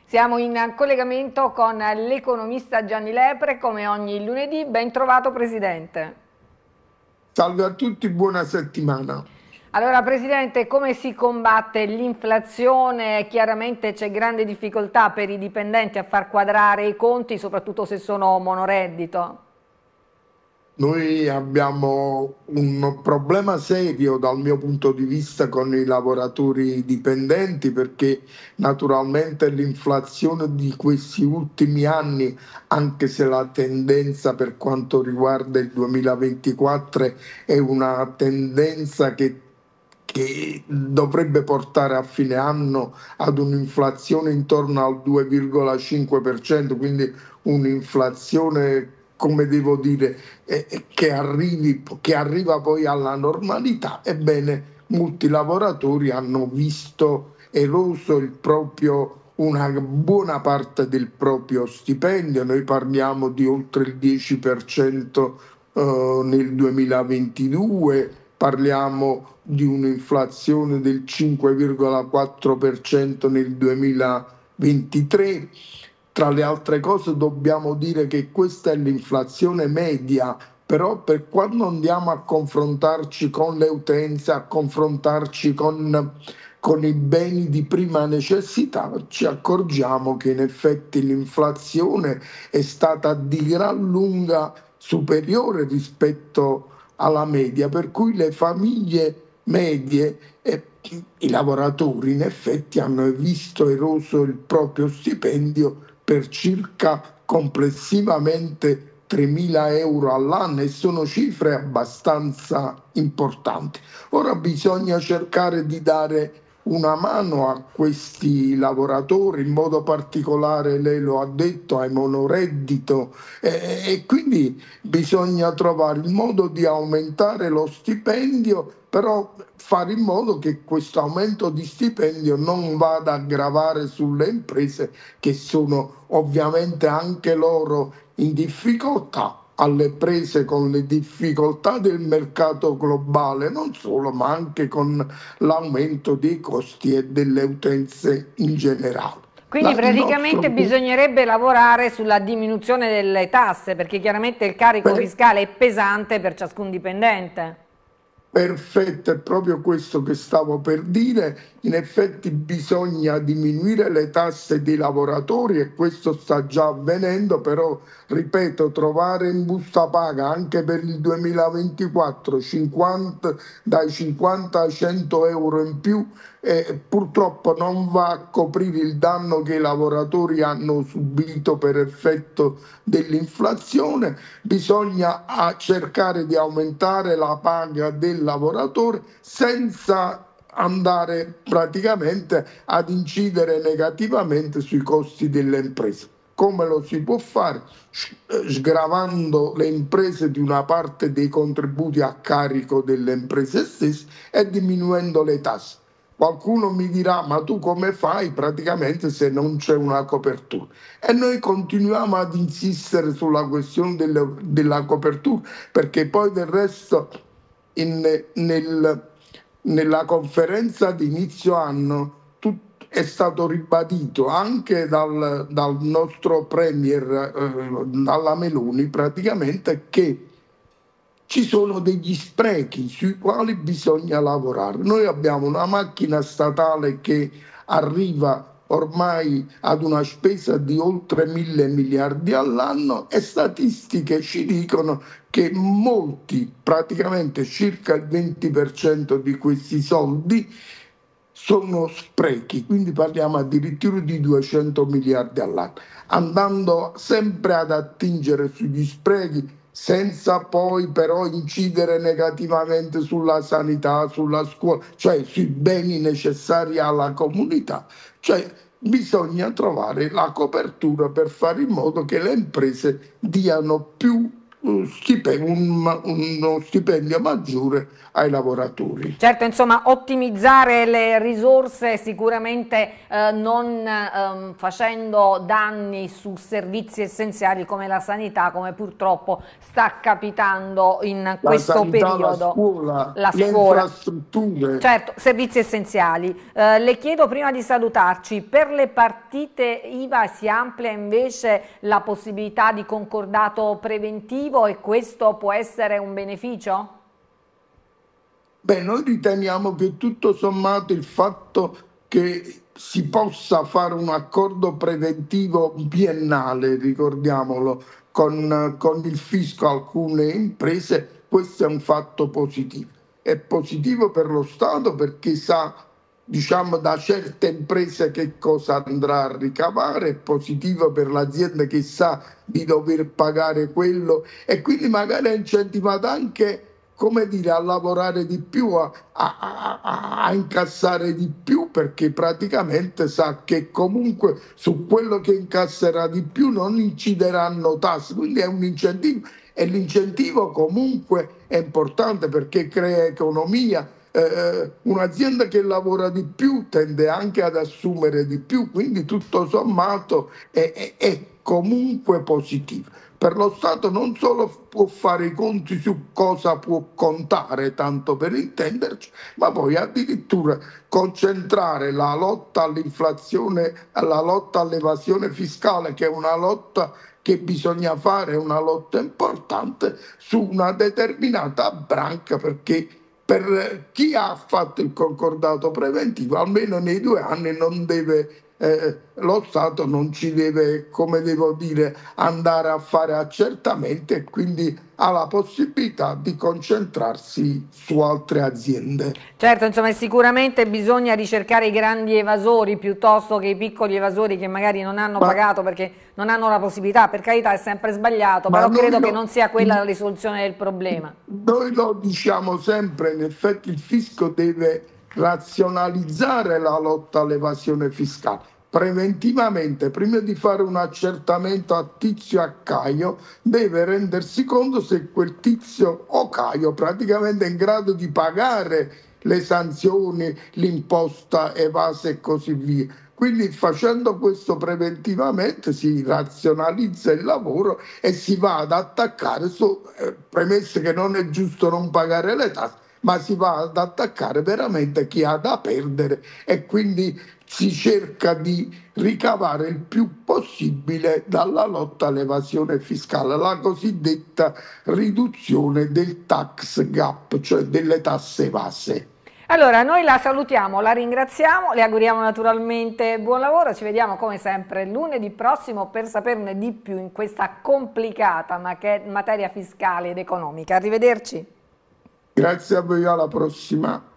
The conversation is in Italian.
Siamo in collegamento con l'economista Gianni Lepre, come ogni lunedì. Ben trovato, Presidente. Salve a tutti, buona settimana. Allora, Presidente, come si combatte l'inflazione? Chiaramente c'è grande difficoltà per i dipendenti a far quadrare i conti, soprattutto se sono monoreddito. Noi abbiamo un problema serio dal mio punto di vista con i lavoratori dipendenti perché naturalmente l'inflazione di questi ultimi anni, anche se la tendenza per quanto riguarda il 2024 è una tendenza che dovrebbe portare a fine anno ad un'inflazione intorno al 2,5%, quindi un'inflazione, come devo dire, che arriva poi alla normalità. Ebbene, molti lavoratori hanno visto eroso una buona parte del proprio stipendio. Noi parliamo di oltre il 10% nel 2022, parliamo di un'inflazione del 5,4% nel 2023. Tra le altre cose dobbiamo dire che questa è l'inflazione media, però per quando andiamo a confrontarci con le utenze, a confrontarci con i beni di prima necessità, ci accorgiamo che in effetti l'inflazione è stata di gran lunga superiore rispetto alla media, per cui le famiglie medie e i lavoratori in effetti hanno visto eroso il proprio stipendio per circa complessivamente 3.000 euro all'anno, e sono cifre abbastanza importanti. Ora bisogna cercare di dare una mano a questi lavoratori, in modo particolare, lei lo ha detto, ai monoreddito, e quindi bisogna trovare il modo di aumentare lo stipendio, però fare in modo che questo aumento di stipendio non vada a gravare sulle imprese, che sono ovviamente anche loro in difficoltà, alle prese con le difficoltà del mercato globale, non solo, ma anche con l'aumento dei costi e delle utenze in generale. Quindi Il nostro praticamente bisognerebbe lavorare sulla diminuzione delle tasse, perché chiaramente il carico fiscale è pesante per ciascun dipendente. Perfetto, è proprio questo che stavo per dire. In effetti bisogna diminuire le tasse dei lavoratori, e questo sta già avvenendo, però ripeto, trovare in busta paga anche per il 2024 dai 50 ai 100 euro in più purtroppo non va a coprire il danno che i lavoratori hanno subito per effetto dell'inflazione. Bisogna cercare di aumentare la paga del lavoratore senza andare praticamente ad incidere negativamente sui costi delle imprese. Come lo si può fare? Sgravando le imprese di una parte dei contributi a carico delle imprese stesse e diminuendo le tasse. Qualcuno mi dirà: ma tu come fai praticamente se non c'è una copertura? E noi continuiamo ad insistere sulla questione della copertura, perché poi del resto in- nel- nella conferenza di inizio anno è stato ribadito anche dal nostro premier, dalla Meloni, praticamente, che ci sono degli sprechi sui quali bisogna lavorare. Noi abbiamo una macchina statale che arriva ormai ad una spesa di oltre 1.000 miliardi all'anno, e statistiche ci dicono che molti, praticamente circa il 20% di questi soldi, sono sprechi, quindi parliamo addirittura di 200 miliardi all'anno, andando sempre ad attingere sugli sprechi senza poi però incidere negativamente sulla sanità, sulla scuola, cioè sui beni necessari alla comunità. Cioè bisogna trovare la copertura per fare in modo che le imprese diano più uno stipendio maggiore ai lavoratori. Certo, insomma, ottimizzare le risorse sicuramente non facendo danni su servizi essenziali come la sanità, come purtroppo sta capitando in questo periodo. La scuola, le infrastrutture. Certo, servizi essenziali. Le chiedo prima di salutarci, per le partite IVA si amplia invece la possibilità di concordato preventivo e questo può essere un beneficio? Beh, noi riteniamo che tutto sommato il fatto che si possa fare un accordo preventivo biennale, ricordiamolo, con il fisco alcune imprese, questo è un fatto positivo. È positivo per lo Stato perché sa, diciamo, da certe imprese che cosa andrà a ricavare, è positivo per l'azienda che sa di dover pagare quello e quindi magari è incentivata anche, come dire, a lavorare di più, a incassare di più, perché praticamente sa che comunque su quello che incasserà di più non incideranno tasse, quindi è un incentivo e l'incentivo comunque è importante perché crea economia. Un'azienda che lavora di più tende anche ad assumere di più, quindi tutto sommato è comunque positivo. Per lo Stato non solo può fare i conti su cosa può contare, tanto per intenderci, ma poi addirittura concentrare la lotta all'inflazione, la lotta all'evasione fiscale, che è una lotta che bisogna fare, una lotta importante, su una determinata branca, perché per chi ha fatto il concordato preventivo, almeno nei 2 anni non deve, lo Stato non ci deve, come devo dire, andare a fare accertamenti e quindi ha la possibilità di concentrarsi su altre aziende. Certo, insomma, sicuramente bisogna ricercare i grandi evasori piuttosto che i piccoli evasori che magari non hanno pagato perché non hanno la possibilità. Per carità, è sempre sbagliato, però credo che non sia quella la risoluzione del problema. Noi lo diciamo sempre, in effetti il fisco deve razionalizzare la lotta all'evasione fiscale. Preventivamente, prima di fare un accertamento a Tizio e a Caio, deve rendersi conto se quel Tizio o Caio praticamente è in grado di pagare le sanzioni, l'imposta evasa e così via. Quindi facendo questo preventivamente si razionalizza il lavoro e si va ad attaccare, premesso che non è giusto non pagare le tasse, ma si va ad attaccare veramente chi ha da perdere e quindi si cerca di ricavare il più possibile dalla lotta all'evasione fiscale, la cosiddetta riduzione del tax gap, cioè delle tasse evase. Allora, noi la salutiamo, la ringraziamo, le auguriamo naturalmente buon lavoro, ci vediamo come sempre lunedì prossimo per saperne di più in questa complicata materia fiscale ed economica. Arrivederci. Grazie a voi, alla prossima.